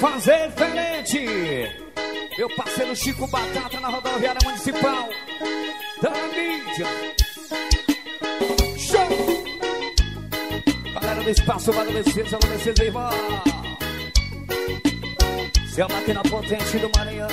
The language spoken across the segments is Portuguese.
fazer diferente. Meu parceiro Chico Batata na rodoviária municipal da mídia. Show! Galera do espaço, vai do Mercedes, alô Mercedes, irmão. Seu máquina potente do Maranhão.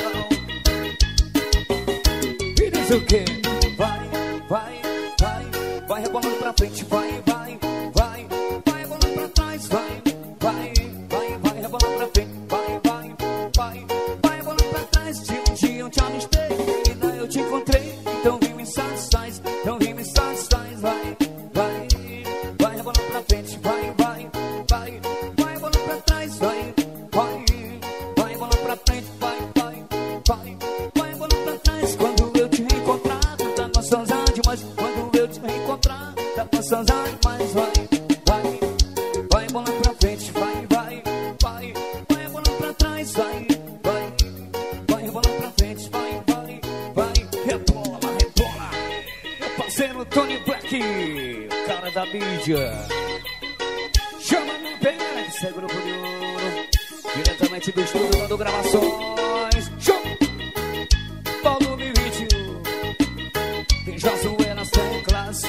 E diz o quê? Vai, vai, vai, vai rebolando pra frente, vai, vai, vai, vai rebolando pra trás, vai, vai, vai, vai rebolando pra frente, vai, vai, vai, vai rebolando pra trás. Se um dia eu te avistei, menina, eu te encontrei, então vem me satisfaz, então vem me satisfaz, vai, vai, vai rebolando pra frente, vai, vai, vai, vai rebolando pra trás, vai, vai, vai rebolando pra frente, vai, vai, vai, vai rebolando pra trás. Quando eu te encontrar, tu tá gostosa demais. Quando eu te encontrar, tá gostosa demais, vai, vai, vai rebolando pra frente, vai, vai, vai, vai rebolando pra trás, vai, vai, vai rebolando pra frente, vai, vai, vai, rebola, rebola. Meu parceiro Tony Black, o cara da mídia. Chama no pé, esse é grupo de ouro, diretamente do estúdio do Gravações. Show! Volume 21. Quem já zoou nas teclas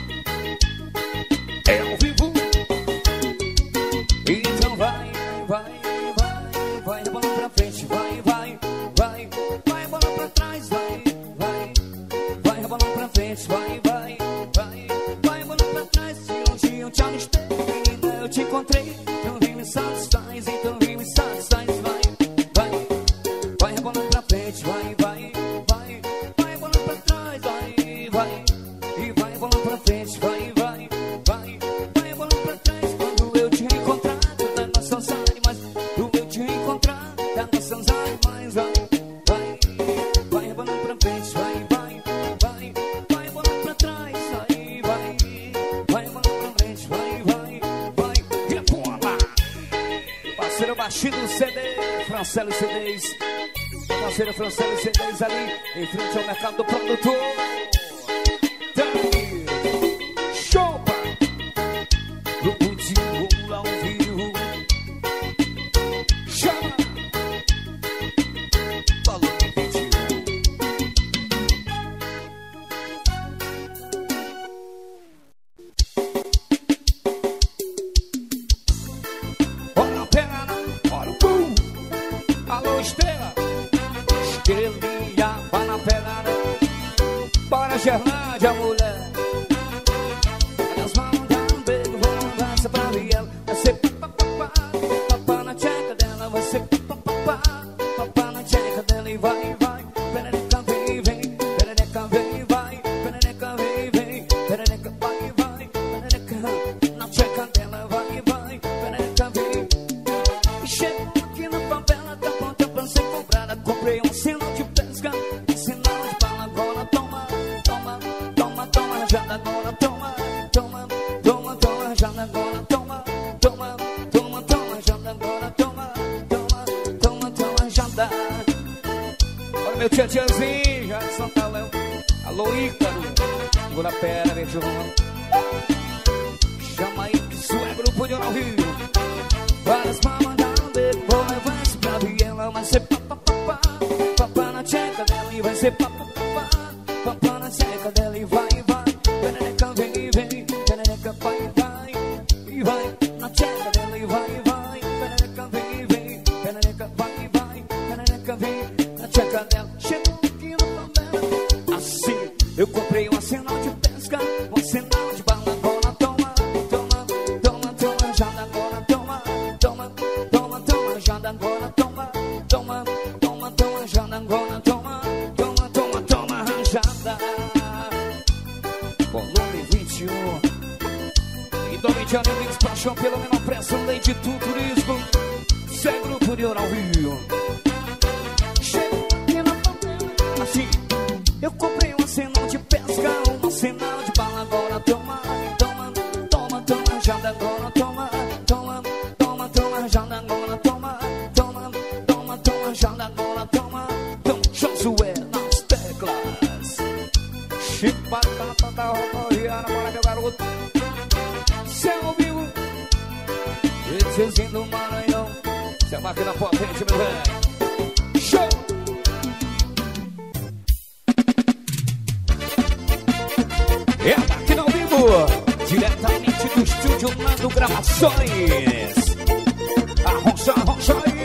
é ao vivo. Então vai, vai, vai, vai rebolando pra frente, vai, vai, vai, vai rebolando pra trás, vai, vai, vai rebolando pra frente, vai, vai, vai, vai rebolando pra trás. Se um dia eu te avistei, menina, eu te encontrei, então vem me satisfaz, então vem me satisfaz, vai, vai, vai rebolando pra frente, vai, vai, vai, vai rebolando pra trás, vai, vai, e vai rebolando pra frente, vai, vai, vai, vai rebolando pra trás. Quando eu te encontrar, tu tá gostosa demais. Quando eu te encontrar, tá gostosa demais, vai, vai, vai rebolando pra frente, vai, vai, vai, vai rebolando pra trás, vai, vai, vai rebolando pra frente, vai, vai, vai, rebola. Parceiro Baixinho CD, Francelo CDs. Parceiro Francelo CDs ali, em frente ao mercado do produtor. Dani, Chopa, grupo de ouro ao vivo. Chama, volume 21. Bora pegada, bora o pum. Alô Estrela, Estrelinha, vai na pegada. Bora Gerlândia, mulher. Elas vão dar um beijo, vão dar essa pra Biela. Vai ser papapá, papá na tcheca dela. Vai ser papapá, papá na tcheca dela. E vai, vai, perereca vem, vem. Perereca vem, vai, perereca vem, vem. Perereca vai, vai, perereca na tcheca dela. Vai, vai, perereca vem. E chegou aqui na favela, tá pronta pra ser comprada. Comprei um sinal de pesca, um sinal de bala. Agora toma, toma, toma, toma, rajada. Agora toma, toma, toma, toma, rajada. Agora toma, toma, toma, toma, rajada. Agora toma, toma, toma, toma, rajada. Bora meu tchê-tchêzinho, já de Santa Léo. Alô Ícaro, segura a pera, vem João. Chama aí que isso é grupo de Ouro Rio. Várias mamas dar um beijo, vou levar isso pra Biela. Vai ser papapá, papá na tcheca dela. E vai ser papapá, papá na tcheca dela. E vai, vai, perereca vem, vem. Perereca vai, vai, e vai na tcheca dela. E vai, vai, perereca vem, vem. Perereca vai, vai, perereca vem na tcheca dela. Chegou aqui na favela, assim, eu comprei um arsenal de pesca, um arsenal de bala. Agora toma, toma, toma, toma, já agora toma, toma, toma, toma, já agora toma, toma, toma, toma, já agora toma, toma, toma, toma, rajada. Volume 21. E Domite Amigos, paixão pela menor pressão, lei de tudo, turismo. Isso é grupo de Ouro ao Rio. Chegou aqui na favela, assim, eu comprei um arsenal de pesca, um arsenal de bala. Agora toma, toma, toma, toma, já agora toma, toma, toma, toma, já agora toma, toma, toma, toma, já agora toma, toma, Josué nas teclas. Chico Batata da rodoviária, bora meu garoto. Céu ao vivo, esse do Maranhão. Se a máquina potente, meu velho. Show! É a máquina ao vivo, diretamente do estúdio Nando Gravações. Arrocha, arrocha aí.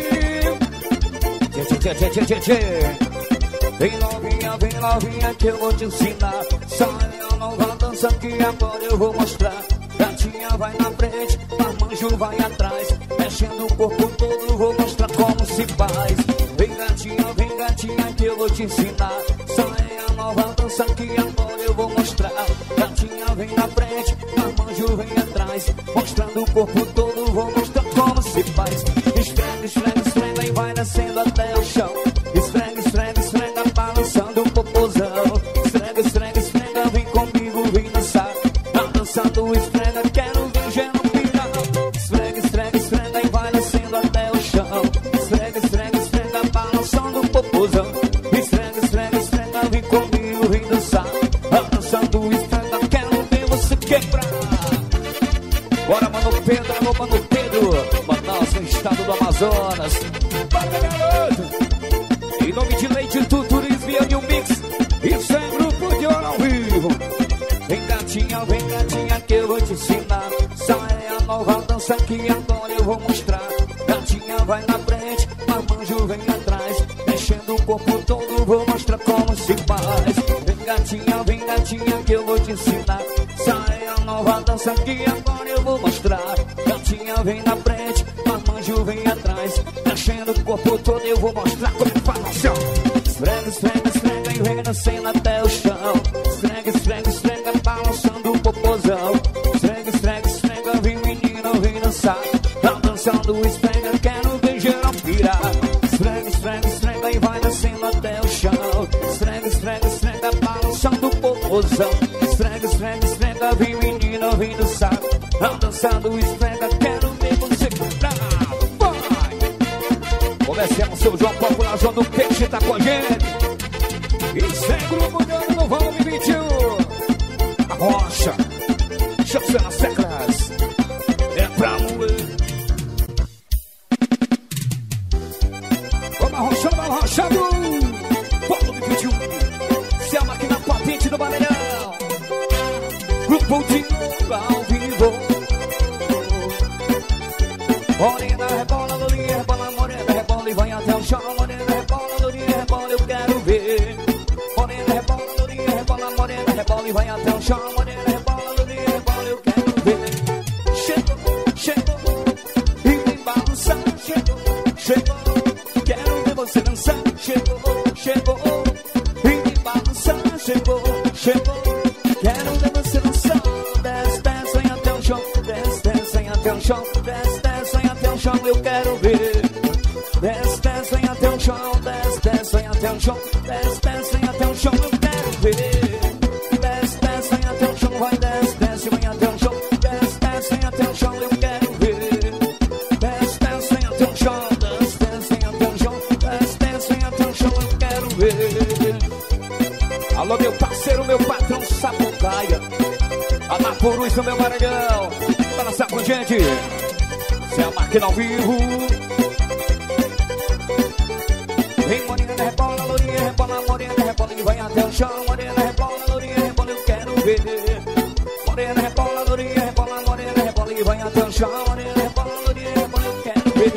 Vem novinha que eu vou te ensinar. Só é a nova dança que agora eu vou mostrar. Gatinha vai na frente, marmanjo vai atrás. Mexendo o corpo todo, vou mostrar como se faz. Vem gatinha que eu vou te ensinar. Só é a nova dança que agora eu vou mostrar. Gatinha vem na frente, marmanjo vem atrás. Mostrando o corpo todo, vou mostrar como se faz. Esfrega e vai descendo até o chão. Esfrega, balançando o popozão. Esfrega, vem comigo, vem dançar. Tá dançando, esfrega, quero ver gelo virar. Esfrega e vai descendo até o chão. Esfrega, balançando o popozão. Esfrega, vem comigo, vem dançar. Tá dançando, esfrega, quero ver você quebrar. Bora, Mano Pedro, alô, Mano Pedro. Manaus, no estado do Amazonas. Bora, garoto. Em nome de Leite Turismo e New Mix. Isso é grupo de hora ao vivo. Vem gatinha que eu vou te ensinar. Só é a nova dança que agora eu vou mostrar. Gatinha vai na frente, marmanjo vem atrás. Mexendo o corpo todo, vou mostrar como se faz. Vem gatinha que eu vou te ensinar. Só é a nova dança que agora eu vou mostrar. Gatinha vem na frente, marmanjo vem atrás. Mexendo o corpo todo, eu vou mostrar como faz no chão. Esfrega e vem descendo até o chão. Esfrega, balançando o popozão. Esfrega, vem menino, vem dançar. Tá dançando, esfrega, quero ver geral virar. Esfrega e vai descendo até o chão. Esfrega, balançando o popozão. Esfrega, vem menino, vem dançar. Tá dançando, esfrega, quero ver você quebrar. Comecemos, seu João Popular, João do Peixe tá com a gente. Isso é grupo de ano no volume 21. A rocha, chance nas teclas. É pra moer. Vamos arrochando. Volume 21. Se a máquina potente do Maranhão. Grupo de novo ao vivo. Morena, rebola, lourinha, rebola, morena, rebola e vai até o chão. Morena, rebola, lourinha, rebola, eu quero ver. Morena, rebola, lourinha, rebola, morena, rebola e vai até o chão. Morena, rebola, lourinha, rebola, eu quero ver. Chegou, e vem balançar. Chegou, quero ver você dançar. Chegou, e vem balançar. Chegou, quero ver você dançar. Desce, vem até o chão. Desce, vem até o chão. Desce, vem até o chão, eu quero ver. Desce, vem até o chão. Desce, vem até o chão. Desce, vem até o chão, eu quero ver. Desce, vem até o chão, vai, desce, vem até o chão. Desce, vem até o chão, eu quero ver. Desce, vem até o chão. Desce, vem até o chão. Desce, vem até o chão, eu quero ver. Alô, meu parceiro, meu patrão Sapucaia. Amapurus do meu Maranhão. Balançar com a gente. Se é a máquina ao vivo. Vem morena, rebola, lourinha, rebola, morena, rebola e vai até o chão. Morena, rebola, lourinha, rebola, eu quero ver. Morena, rebola, lourinha, rebola, morena, rebola e vai até o chão. Morena, rebola, lourinha, rebola, eu quero ver.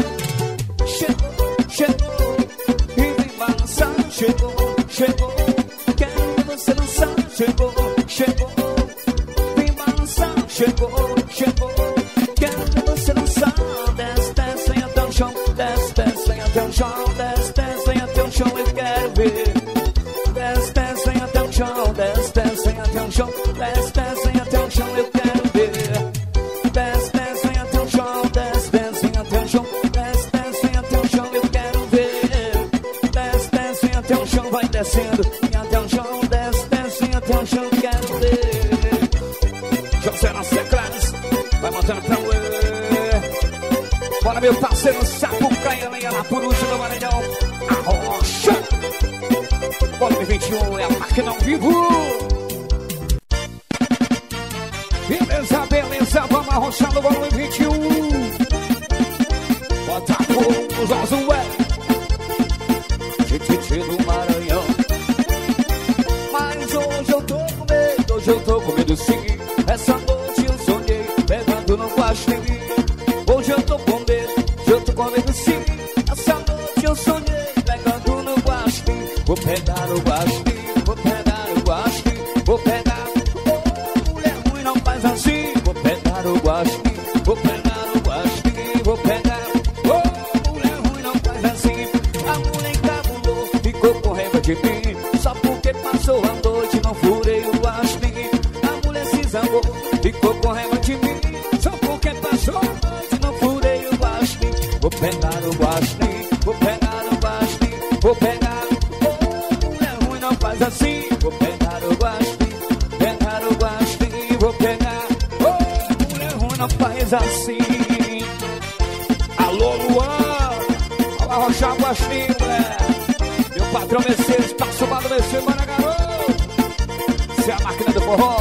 Chegou, e vem balançar. Chegou, quero ver você dançar. Chegou, vem balançar. Chegou, quero ver você dançar. Desce, vem até o chão. Desce, vem até o chão. Desce, vem até o chão, eu quero ver. Desce, vem até o chão. Desce, vem até o chão. Desce, vem até o chão, eu quero ver. Desce, vem até o chão. Desce, vem até o chão. Desce, vem até o chão, eu quero ver. Desce, vem até o chão, vai descendo. Vem até o chão. Desce, vem até o chão, eu quero ver. José nas teclas, vai matando pra moer. Bora, meu parceiro Sapucaia, lenha lá por último do Maranhão. A rocha. Volume 21 é a máquina ao vivo. Beleza, vamos arrochar no volume 21. Bota fogo pegando no guaxinim. Hoje eu tô com medo, eu tô com medo sim. Essa noite eu sonhei pegando no guaxinim. Vou pegar o guaxinim, vou pegar o guaxinim, vou pegar. Oh, mulher ruim não faz assim. Vou pegar o guaxinim, vou pegar o guaxinim, vou pegar. Oh, mulher ruim não faz assim. A mulher encabulou, ficou com raiva de mim. Só porque passou a noite, não furei o guaxinim. A mulher se zangou, ficou com raiva de mim. Só porque passou a noite, não furei o guaxinim. Vou pegar o guaxinim, vou pegar o guaxinim, vou pegar. Oh, mulher ruim não faz assim. Vou pegar o guaxinim, pegar o guaxinim, vou pegar. Oh, mulher ruim não faz assim. Alô, Luan, vai arrochar o guaxinim, mulher. Meu patrão Mercedes, passo mal do Mercedes, mano, garoto. Você é a máquina do forró.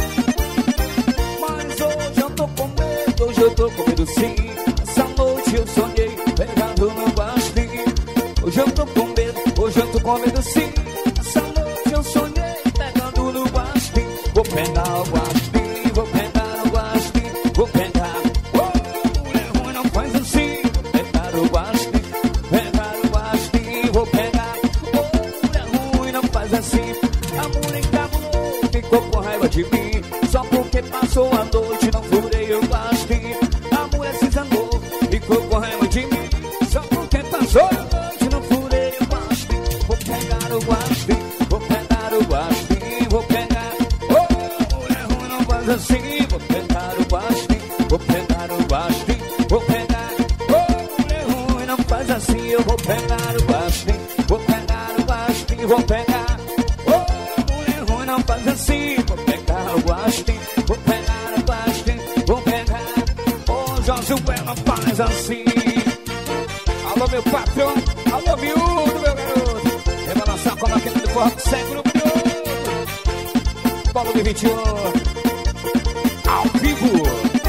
Mas hoje eu tô com medo, hoje eu tô com medo sim. Essa noite eu sonhei pegando no guaxinim. Hoje eu tô com medo, hoje eu tô com medo sim. Essa noite eu sonhei pegando no guaxinim. Vou pegar o guaxinim, vou pegar o guaxinim, vou pegar. Oh, mulher ruim não faz assim. Vou pegar o guaxinim, pegar o guaxinim, vou pegar. Oh, mulher ruim não faz assim. A mulher encabulou, ficou com raiva de mim. Só porque passou a noite, não furei o guaxinim. A mulher se zangou, ficou com raiva de mim. Só porque passou a noite, não furei o guaxinim. Vou pegar o guaxinim, vou pegar o guaxinim, vou pegar. Oh, mulher ruim não faz assim. Vou pegar o guaxinim, vou pegar o guaxinim, vou pegar. Oh, mulher ruim não faz assim. Eu vou pegar o guaxinim, vou pegar o guaxinim, vou pegar. Oh, mulher ruim não faz assim. Vou pegar o guaxinim, vou pegar o guaxinim, vou pegar. Oh, Josué não faz assim. Alô, meu patrão, alô, miúdo, meu garoto. Eu vou lançar com a máquina do forró que segue no miúdo. Volume 21, ao vivo.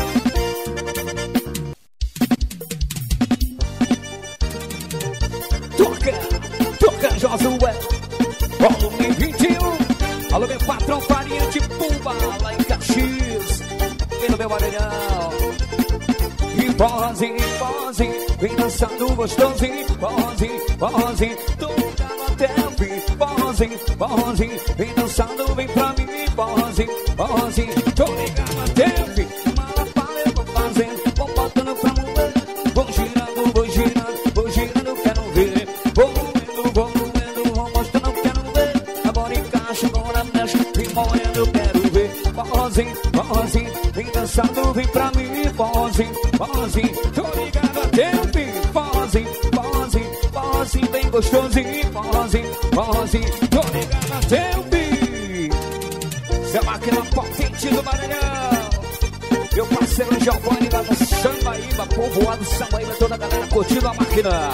Toca, Josué. Volume 21. Alô, meu patrão, farinha de pumba, lá em Caxias. Vem no meu Maranhão. E forrozinho, vem dançando gostosinho. Forrozinho, tô ligado até o fim. Forrozinho, vem dançando, vem pra mim. Forrozinho, tô ligado até o fim. Malapara eu vou fazendo, vou botando pra moer. Vou girando, quero ver. Vou moendo, vou mostrando, quero ver. Agora encaixa, agora mexe, vem moendo, quero ver. Forrozinho, vem dançando, vem pra mim. Forrozinho, tô ligado até o fim. Forrozinho, bem gostosinho. Forrozinho, tô ligado até o fim. Essa é a máquina potente do Maranhão. Meu parceiro Giovanni lá do Sambaíba, povoado Sambaíba, toda a galera curtindo a máquina.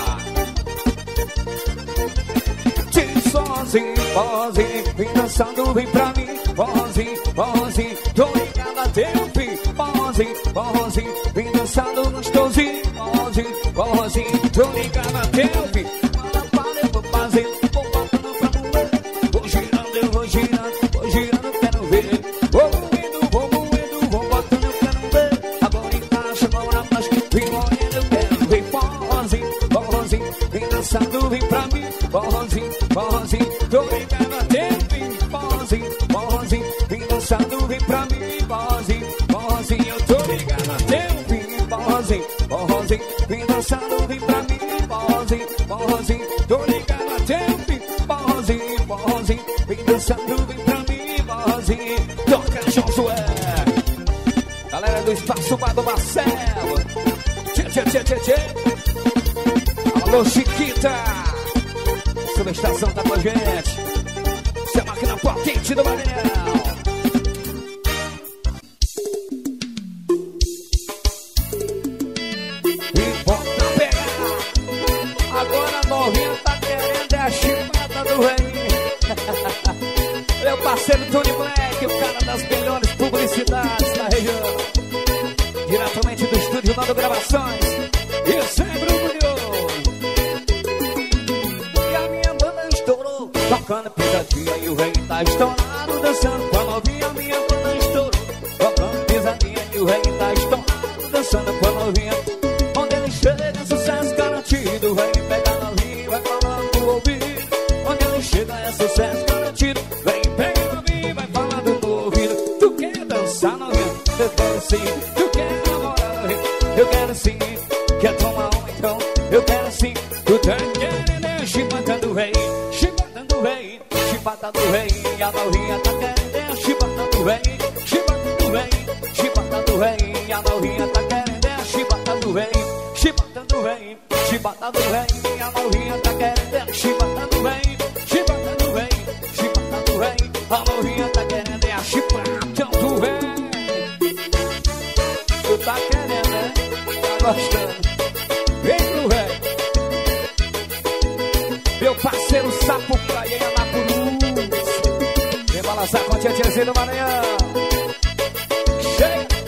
Forrozinho, vem dançando, vem pra mim. Forrozinho, tô ligado até o fim. Forrozinho, vem dançando gostosinho. Forrozinho, tô ligado até o fim. Malapara eu vou fazendo, vou botando pra moer. Vou girando, quero ver. Vou moendo, vou botando, quero ver. Agora encaixa, agora mais, vem moendo, quero ver. Forrozinho, vem dançando, vem pra mim. Forrozinho, tô ligado até o fim. Forrozinho, vem dançando, vem pra mim. Forrozinho, eu tô ligado até o fim. Forrozinho, vem dançando, vem pra mim. Forrozinho, tô ligado até o fim. Forrozinho, vem dançando, vem pra mim. Forrozinho, toca Josué. Galera do Espaço Bar do Marcelo. Tchê. Alô, Chiquita. Subestação tá com a gente. Essa é a máquina potente do Maranhão. E bota pegar. Agora a novinha tá querendo a chibata do rei. Meu parceiro Tony Black, o cara das melhores publicidades da região. Diretamente do estúdio Nando Gravações. Isso é Grupo E a minha banda estourou, tocando pisadinha e o rei tá estourado, dançando com a novinha. Minha banda estourou, tocando pisadinha e o rei tá estourado, eu quero sim. Quer tomar uma então, eu quero sim. Tu tá querendo é chibata do rei, chibata do rei, chibata do rei. A novinha tá querendo é chibata do rei, chibata do rei, chibata do rei. A novinha tá querendo é chibata do rei, chibata do rei, chibata do rei. A novinha tá querendo é chibata do rei, chibata do rei, chibata do rei. A novinha tá querendo é a chibata do rei. Tu tá querendo, né? Tá gostando? Vem pro rei. Meu parceiro Sapo Praia na Cruz. Vem balançar com a tia do Maranhão. Chega.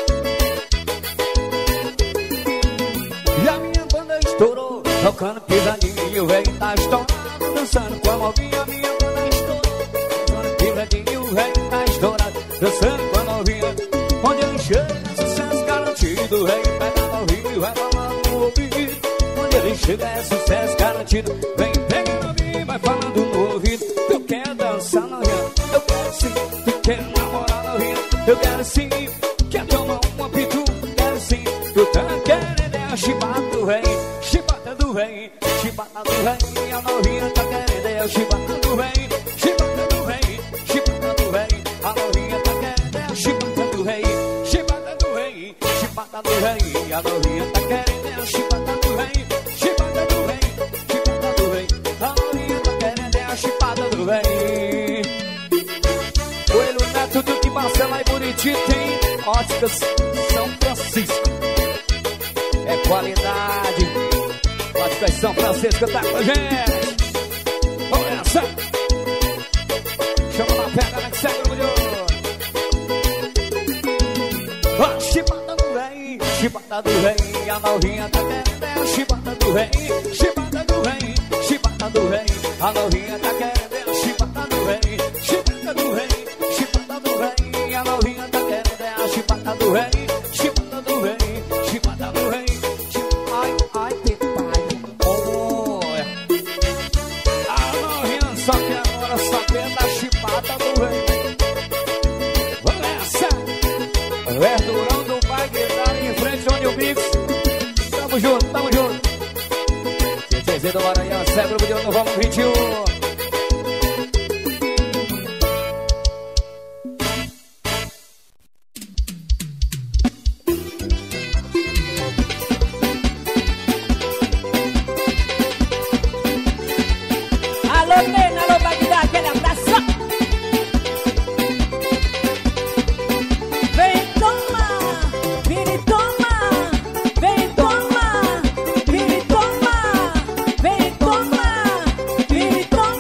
E a minha banda estourou, tocando pisadinho. O rei tá estourado, dançando com a novinha. Minha banda estourou, tocando pisadinho. O rei tá estourado, dançando com a novinha. Onde ele chega, sucesso garantido. O rei pega no rio, vai falando no ouvido. Onde ele chega é sucesso garantido. Vem pegando a mim, vai falando no ouvido. Tu quer dançar novinha? Eu quero sim. Tu quer namorar novinha? Eu quero sim. Quer tomar uma pitu? Quero sim. Tu tá querendo é a chibata do rei, chibata do rei, chibata do rei. A novinha tá querendo é a chibata do rei, chibata do rei, chibata do rei. A novinha tá querendo é a chibata do rei, chibata do rei, chibata do rei. A novinha tá querendo é a chibata do rei, chibata do rei, chibata do rei. A novinha tá querendo é a chibata do rei. Coelho Neto do que Marcela e Buriti tem Óticas São Francisco. É qualidade. Óticas São Francisco tá com a gente. Vamos nessa. Chama na pega, né, que segue o milhão. Chibata do rei, chibata do rei. A novinha tá querendo é a chibata do rei, chibata do rei, chibata do rei. A novinha tá querendo é a chibata do rei, chibata do rei, chibata do rei. A novinha tá querendo é a chibata do rei, chibata do rei, chibata do rei. Ai, ai, papai, olha. A novinha só que agora sabendo a chibata do rei. Vamos nessa. Verdurão do Bagueirão em frente ao New Mix. Tamo junto, tamo junto. CCZ do Maranhão, segue o grupo de no Vamos 21. Alô, Nena, alô, Bagdá, aquele abraço. Vem, toma, vira e toma. Vem, toma, vira e toma. Vem, toma, vira e toma.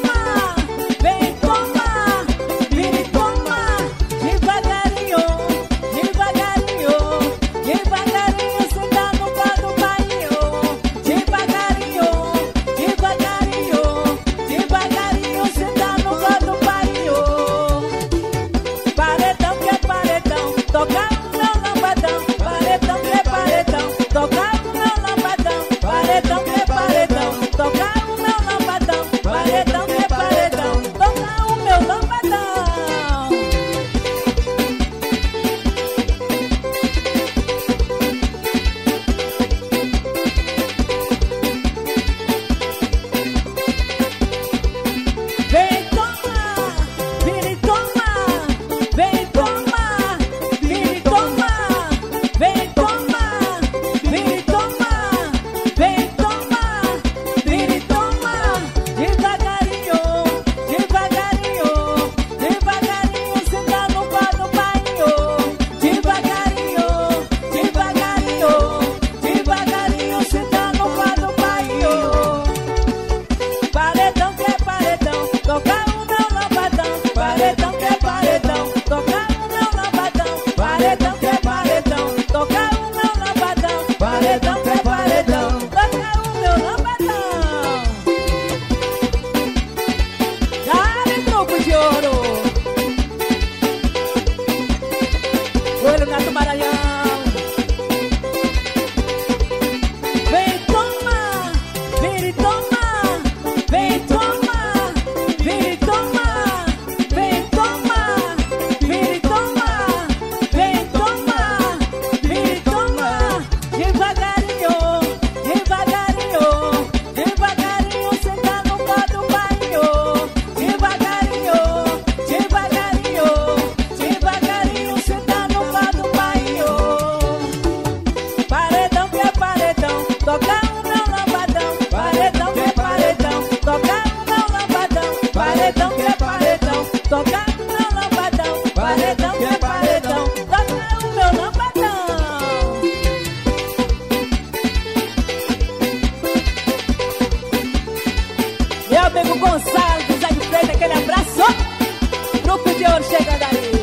de ouro chegando aí.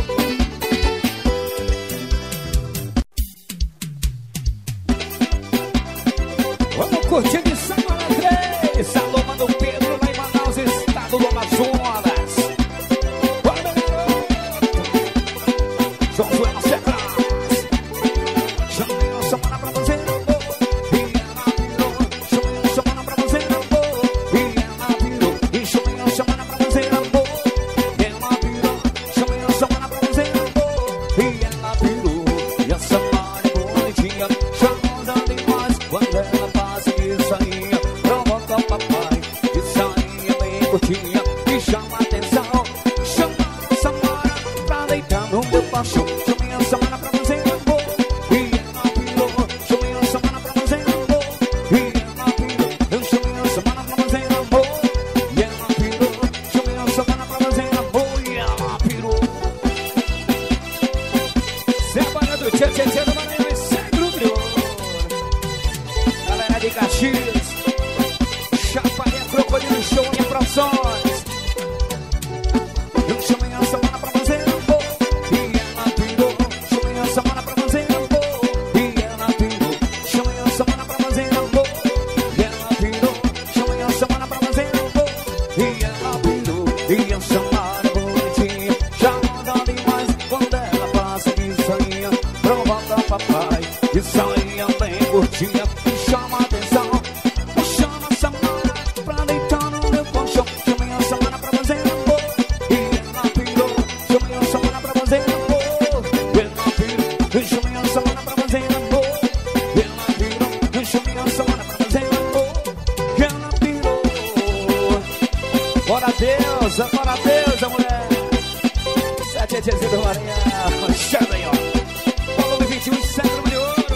Vamos curtir de Samara 3. Alô, mano Pedro, lá em Manaus, estado do Amazonas. Bora, Josué Secas. Chamei a Samara pra fazer amor e ela virou. Chamei a Samara pra fazer amor e ela virou. E chamei a Samara pra fazer amor e ela virou. Chamei a Samara pra fazer amor e ela virou. E a Samara é bonitinha, charmosa demais. Quando ela passa de sainha, provoca o papai. De sainha bem curtinha, que chama a atenção. Chama a Samara pra deitar no meu paixão. Chamei a Samara pra fazer amor e ela virou. Chamei a Samara pra fazer amor e ela virou. Eu chamei a Samara pra fazer amor e ela virou. Chamei a Samara pra fazer amor e ela virou. Semana do Tchê Tchê Tchê do Maranhão e segue o brilho. Galera de Caxias, Chaparia, Crocodilo Show e Produções. Eu chamei a Samara pra fazer amor e ela virou. Chamei a Samara pra fazer amor e ela virou. Chamei a Samara pra fazer amor e ela virou. Chamei a Samara pra fazer amor e ela virou. E a Samara bonitinha, chamada demais. Quando ela passa de sainha, provoca o papai. De sainha bem curtinha, chama a atenção. Chama a Samara pra deitar no meu colchão. Chamei a Samara pra fazer amor e ela virou. Chamei a Samara pra fazer amor e ela virou. Chamei a Samara pra fazer amor e ela virou. Chamei a Samara pra fazer amor e ela virou. Bora Deus, mulher. 7 dias do Maranhão, chama aí, ó. Volume 21, Centro de Ouro,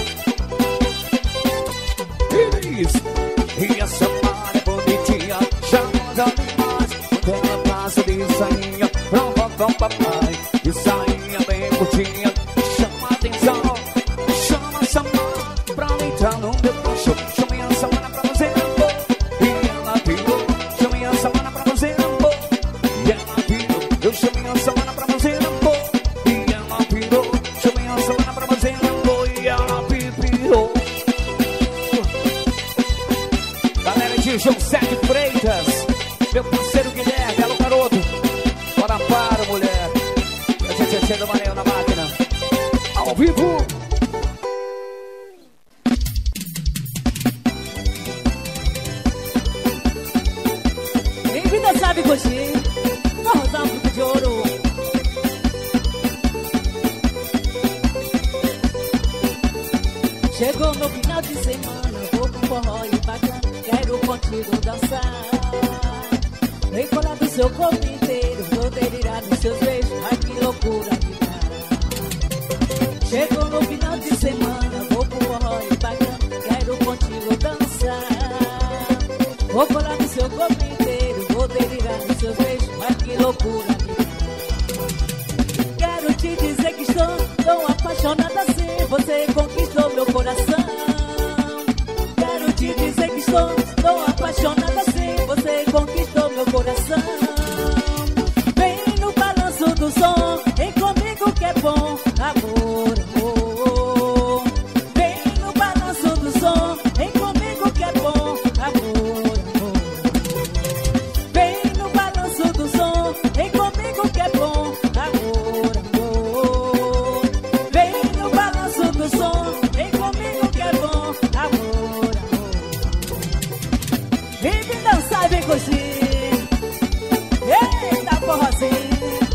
E a Samara é bonitinha, charmosa demais. Quando ela passa de sainha, provoca o papai. De sainha bem curtinha, chama a atenção. Chama a Samara pra entrar no meu colchão. Chamei a Samara pra fazer amor e ela virou. Chamei a Samara pra fazer amor e ela virou. Eu chamei a Samara pra fazer amor e ela virou. Chamei a Samara pra fazer amor e ela virou. Galera de João Sete Freitas, meu parceiro Guilherme, alô garoto. Bora para, mulher. Tchê do Maranhão na máquina, ao vivo. Quem vida sabe curtir, forrozão fruto de ouro. Chegou no final de semana, vou pro forró e bacana. Quero contigo dançar. Vem colar do seu corpo inteiro, vou delirar nos seus beijos. Ai que loucura, que cara. Chegou no final de semana, vou pro forró e bacana. Quero contigo dançar. Vou colar do seu corpo inteiro, vou delirar nos seus beijos. Ai que loucura, que cara. Quero te dizer que estou tão apaixonada assim. Você conquistou meu coração. Quero te dizer que estou tão apaixonada assim. Você conquistou meu coração. Vem no balanço do som, vem comigo que é bom, amor, amor. Vem no balanço do som, vem comigo que é bom, amor, amor. Vem no balanço do som, vem comigo que é bom, amor, amor. Vem no balanço do som, vem comigo que é bom, amor, amor. Vem me dançar e vem curtir. Eita, forrozinho.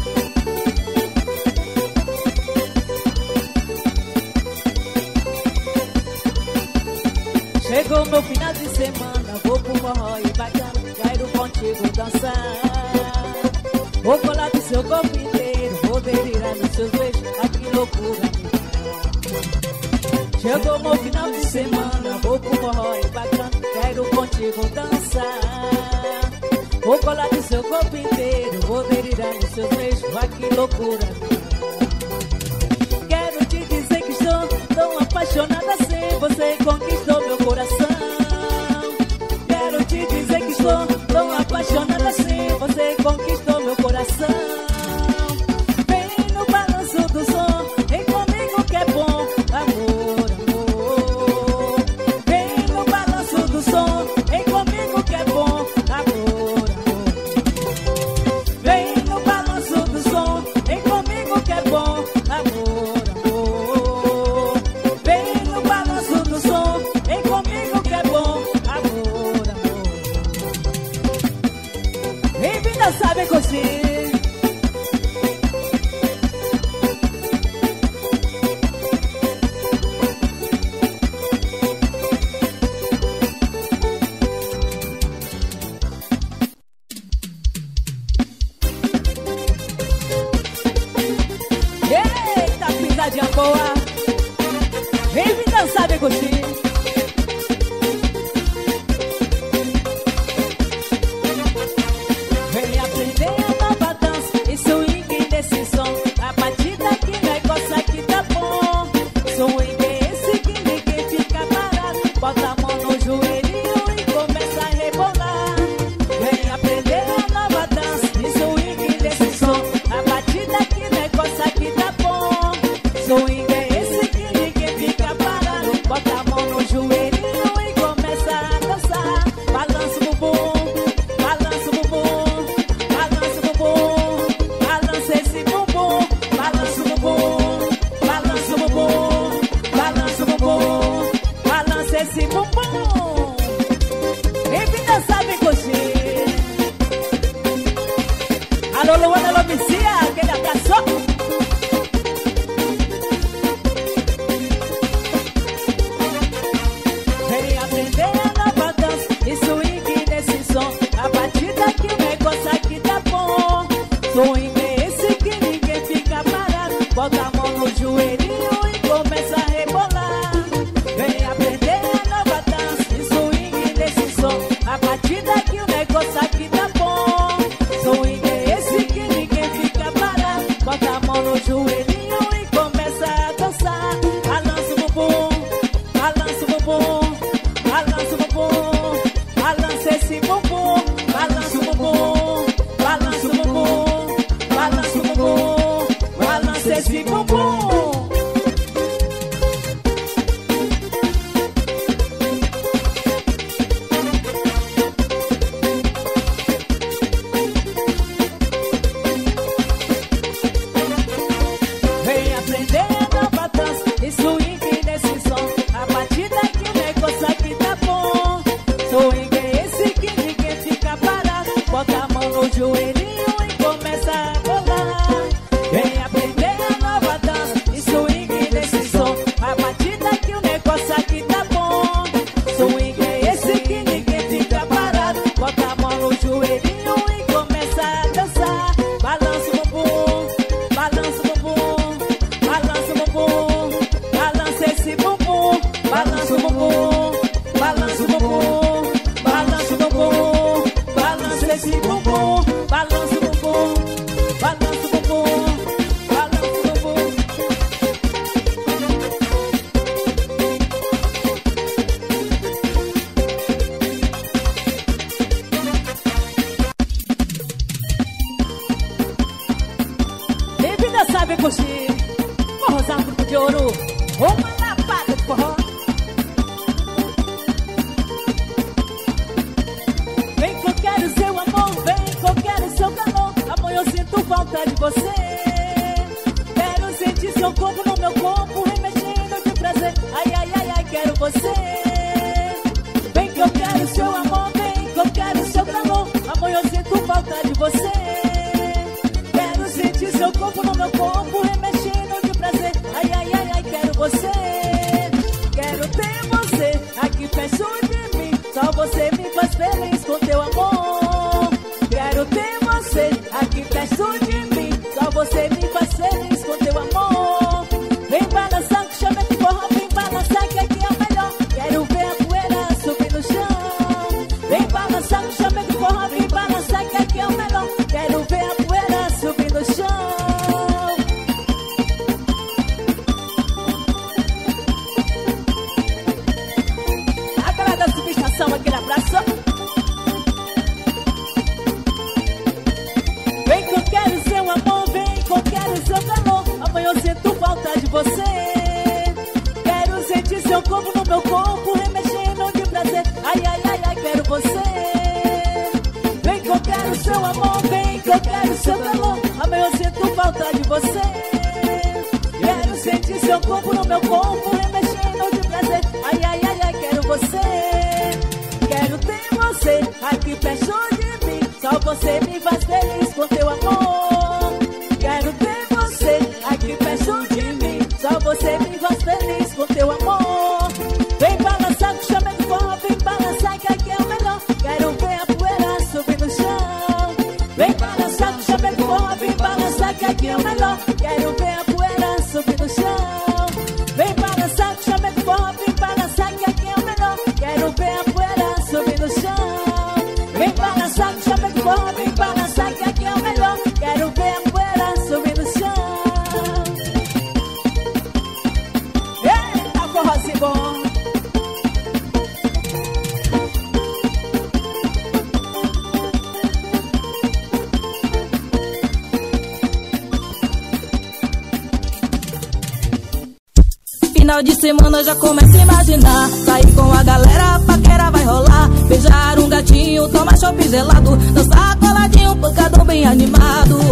Chegou meu final de semana, vou pro forró e bacana. Quero contigo dançar. Vou colar do seu corpo inteiro, vou delirar nos seus beijos. Ai que loucura. Chegou meu final de semana, vou pro forró e bacana. Quero contigo dançar. Vou colar do seu corpo inteiro, vou delirar nos seus beijos. Ai que loucura. Quero te dizer que estou tão apaixonada assim. Você conquistou meu coração. Quero te dizer que estou tão apaixonada assim. Você conquistou meu coração. quero você. Vem que eu quero seu amor, vem que eu quero seu calor. Amor, eu sinto falta de você. Quero sentir seu corpo no meu corpo, remexendo de prazer. Ai, ai, ai, ai, quero você. Quero ter você aqui perto de mim. Só você me faz feliz com teu amor. Quero ter você aqui perto de mim. Só você me faz feliz com teu amor. Vem balançar que chama de forró, vem balançar que aqui é o melhor. Quero ver a poeira subir no chão. Vem balançar que chama de forró, vem balançar que aqui é o melhor. Quero ver a poeira subir no chão. A galera da subestação, aquele abraço. Vem que eu quero seu amor, vem que eu quero seu calor. Amanhã eu sinto falta de você. Quero sentir seu corpo no meu corpo, remexendo de prazer. Ai, ai, ai, ai, quero você. Vem que eu quero seu amor, vem que eu quero seu calor. Amanhã eu sinto falta de você. Quero sentir seu corpo no meu corpo, remexendo de prazer. Ai, ai, ai, ai, quero você. Quero ter você aqui perto de mim. Só você me faz feliz com teu amor. Quero ter você aqui perto de mim. Só você me faz feliz com teu amor. Vem balançar que chama de forró, vem balançar que aqui é o melhor. Quero ver a poeira subir no chão. Vem balançar que chama de forró, vem balançar que aqui é o melhor. Quero ver a poeira subir no chão. Vem balançar que chama de forró, vem balançar que aqui é o melhor. Quero ver a poeira subir no chão. Vem balançar que chama de forró, vem balançar que aqui é o melhor. Quero ver a poeira subir no chão. Eita, forrozinho bom. Final de semana já começa a imaginar. Sair com a galera, a paquera vai rolar. Beijar um gatinho, tomar chopp gelado. Dançar coladinho, pancadão bem animado.